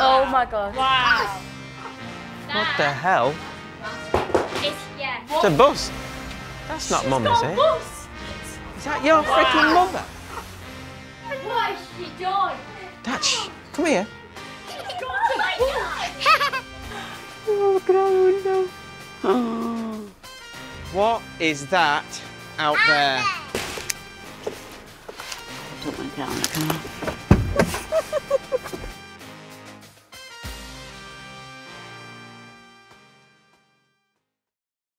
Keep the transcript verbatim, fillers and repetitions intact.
Oh my god. Wow. What the hell? It's, yeah. It's a bus. That's not Mum, is it? Bus. Is that your freaking mother? What has she done? Dad, shh, come here. Oh my god. Oh, look at our window. Oh. What is that out there? Don't want to get on the car.